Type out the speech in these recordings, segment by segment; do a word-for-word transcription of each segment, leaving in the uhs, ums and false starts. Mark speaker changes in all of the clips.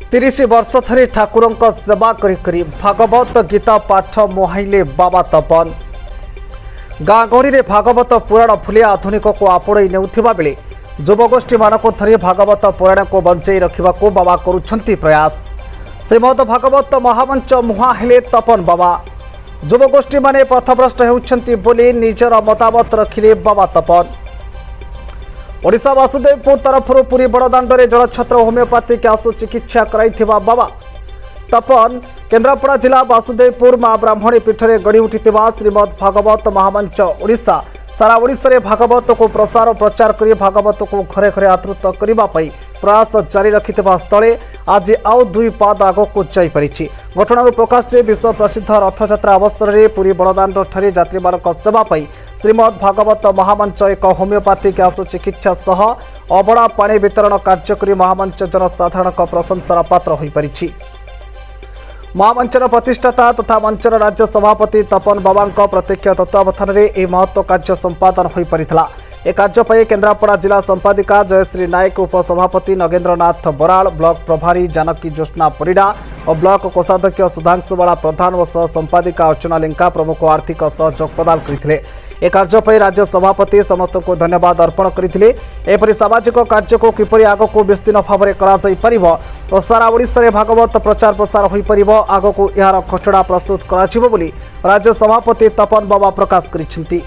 Speaker 1: तीस वर्ष धरी ठाकुर सेवा करी करी भागवत गीता पाठ मुहाइले बाबा तपन। गाँ गहरी में भागवत पुराण फुलिया आधुनिक को आपड़ई नेउथिबा बेले युवगोष्ठी मानक धरी भागवत पुराण को बंचाई रखा बाबा करुछंती प्रयास। श्रीमद भागवत महामंच मुहा हेले तपन बाबा। युवगोष्ठी माने पथभ्रष्ट होउछंती बोली निजर मतामत रखिले बाबा तपन। ओडिशा वासुदेवपुर तरफ पुरी बड़दाण्डे जलछत्र होमियोपैथिक आशु चिकित्सा कराइथिबा बाबा तपन। केन्द्रापड़ा जिला वासुदेवपुर माँ ब्राह्मणी पीठरे गढ़ी उठिथिबा श्रीमद भागवत महामंच ओडिशा सारा ओडिशा रे भागवत को प्रसार और प्रचार करी भागवत को घरे घरे आदृत करबा पई प्रयास जारी रखिथिबा स्थले आज आउ दुई पाद आगक जाई परिछि। घटनार प्रकाश जे विश्व प्रसिद्ध रथयात्रा अवसर में पुरी बड़दाण्ड ठारे यात्री मानक सेवा पई श्रीमद भागवत महामंच एक होमियोपैथिक आशु चिकित्सा सह अबड़ा पानी वितरण कार्य करी महामंच जनसाधारण प्रशंसार पात्र होई परिछि। महामंचर प्रतिष्ठाता तथा मंचर राज्य सभापति तपन बाबा प्रत्यक्ष तत्वावधान में यह महत्व कार्य संपादन हो पारिथिला। ए कार्य पर केन्द्रापड़ा जिला संपादिका जयश्री नायक, उपसभापति नगेन्द्रनाथ बराड़, ब्लॉक प्रभारी जानकी ज्योत्ना परिड़ा और ब्लॉक कोषाध्यक्ष सुधांशुबाला प्रधान और सह संपादिका अर्चना लेंका प्रमुख आर्थिक सहयोग प्रदान करथिले। ए कार्य पर राज्य सभापति समस्त को धन्यवाद अर्पण करथिले। एपरि सामाजिक कार्य को किपरि आगको विस्तीर्ण भाव में करा जाई परिबो और सारा ओडिशा रे भागवत प्रचार प्रसार होई परिबो आगको यार खसड़ा प्रस्तुत कराजिबो बोली राज्य सभापति तपन बाबा प्रकाश करिसेंती।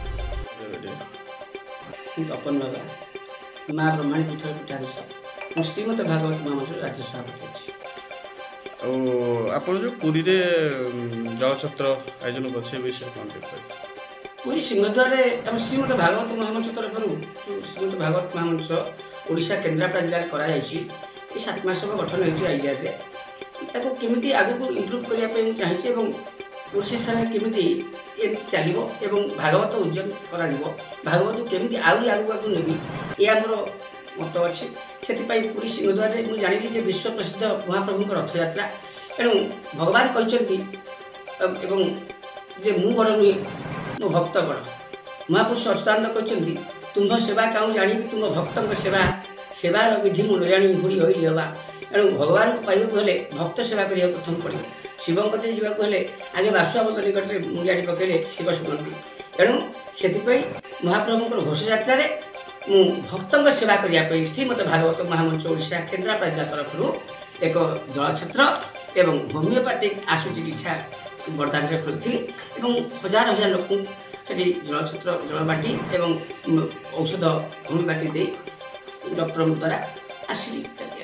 Speaker 2: तपन बाबा माँ ब्रह्मणी पीठ पीठाधीश श्रीमद भागवत महामंच राज्य सभापति अछि।
Speaker 3: आपण जो पुरी रे जलछत्र आयोजन करछे विषय कोन देखै
Speaker 2: पुरी सिंहद्वार हम श्रीमद भागवत महामंच तरफ श्रीमद भागवत महामंच ओडिशा केन्द्रापड़ा जिले करा जायछि। ए सात मास गठन होइछि आईजीआर रे ताको केमिति आगु को इंप्रूव करिया पे मु चाहिछि एवं ओडिशा सारा केमिति एमति चलिबो एवं भागवत उद्यम करा जिवो भागवत को केमिति आउरी आगु आगु नेबी ए हमरो मत अछि। सेति पई पुरी सिंहद्वार रे मु जानिली जे विश्व प्रसिद्ध महाप्रभु रथ यात्रा एणु भगवान कहचंती एवं जे मु बड़ नुहे मो भक्त बड़ महापुरुष अष्टांग कहते तुम्ह सेवा काऊ जानी तुम भक्त सेवा सेवार विधि मु जानी हुड़ी होली हवा। एणु भगवान को पाइबा हेले भक्त सेवा करिया प्रथम पड़ो। शिव कते जावाक हेले आगे बासुआबंध निकट में मुंडियाटी पकड़े शिव शुणती। एणु से महाप्रभुंर घोष यात्रा मु भक्त सेवा करने श्रीमद भागवत महामंच ओडिशा केन्द्रापड़ा जिला तरफ एक जलछत्र एवं होमियोपैथिक आशु चिकित्सा बरदान खोली हजार हजार लोक से जलछत्र जल बाटी एवं औषध होमियोपैथी दे डॉक्टर द्वारा आसी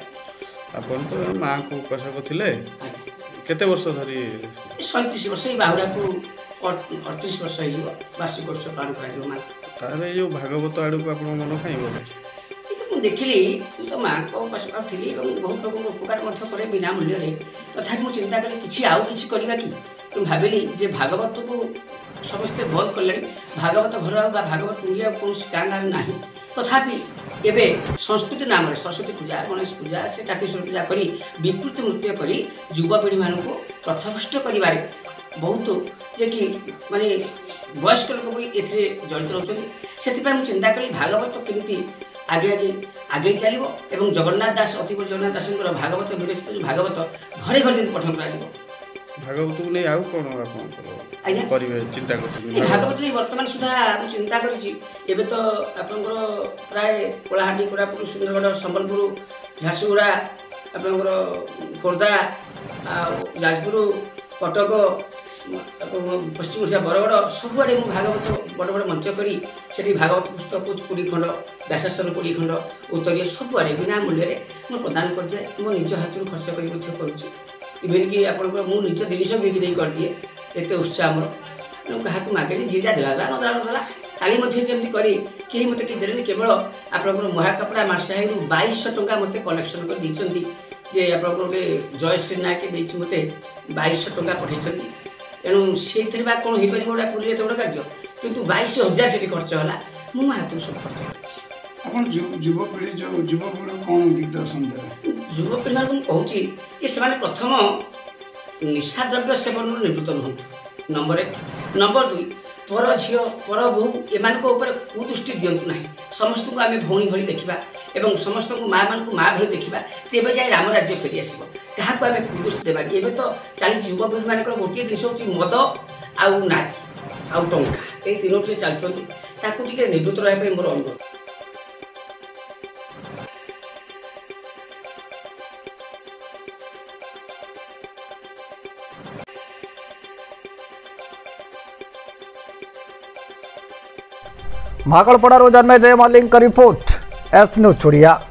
Speaker 3: अपन तो माँ को उपवास थे केते वर्ष धरी
Speaker 2: सैंतीस वर्ष बाहुड़ा को अड़तीस वर्ष हो वार्षिक वर्ष पालन कर माँ
Speaker 3: तारे जो भागवत आड़ को अपन मन कहीं बोले
Speaker 2: मुझे देखिली तो माँ को उपास करी बहुत लोग उपकार करे बिना मूल्य तथा मुझे चिंता कली कि आउ कि करवा कि भाविली जे भागवत को समस्ते बंद कले भागवत घर भागवत टुंगिया कौन गाँ गाँव ना तथापि एबे संस्कृति नाम सरस्वती पूजा गणेश पूजा से कार्तिक पूजा करी विकृत नृत्य करी युवापीढ़ी मान को पथभ्रष्ट कर बहुत जे कि माने वयस्क लोक भी ए जड़ित रोचते से चिंता कली भागवत केमती आगे आगे आगे चलो एवं जगन्नाथ दास अतिपुर जगन्नाथ दास भागवत विरचित भागवत घरे घरे पठन कर
Speaker 3: भागवत को नहीं आउ कोन आपन करिवे चिंता करथि
Speaker 2: भागवत नहीं वर्तमान सुधा चिंता करिछि एबे तो आपनकर प्राय कोलाहांडी कोरापुर सुंदरगढ़ संबलपुर झारसुगुड़ा आपनकर खोर्धा जाजपुर कटक पश्चिम ओडिशा बरगढ़ सबुआड़े मु भागवत बड़ बड़ मंच करी से भागवत पुस्तक कोड़ी खंड व्यासासन कोड़ी खंड उत्तरीय सबुआड़े बिना मूल्य मु प्रदान करजे मो निज हाथ खर्च कर करुच्ची इभेन कि आप निज जिस बिक्री कर दिए एत उत्साह मोर क्या मागे जी जा देला नदेला नदेला काली जमी करी कहीं मत देने केवल आप महाकपड़ा मार्साही बाईस टंका मत कलेक्शन कर देती जे आप जयश्री नायक देती मत बाईस टंका पठे एणु से कौन हो पार गोटा पूरी एत बड़ा कार्य कितु बाईस हजार से खर्च है मो हाथ सब खर्च कर
Speaker 4: युवपीढ़ी जो युवपीढ़ी कौन दिग्दर्शन देवे
Speaker 2: युवपीढ़ी मान कहूँ से प्रथम निशा द्रव्य सेवन निवृत्त नुहतु नंबर एक नंबर दुई पर झील पर बोहू एम कुदृष्टि दिंतु ना समस्त को आम भौणी भली देखा एवं समस्त माँ मान माँ भली देखा तेज जाए राम राज्य फेरी आसो क्या आम कुदुष देवानी एवं तो चली युवपीढ़ी मान गोटे जिन हूँ मद आउ नारी आउ टंका ये तीनोटी चलते निवृत्त रहा मोर अनुरोध।
Speaker 1: भागलपड़ारू जन्मेजय मल्लिक रिपोर्ट एस न्यूज चुड़िया।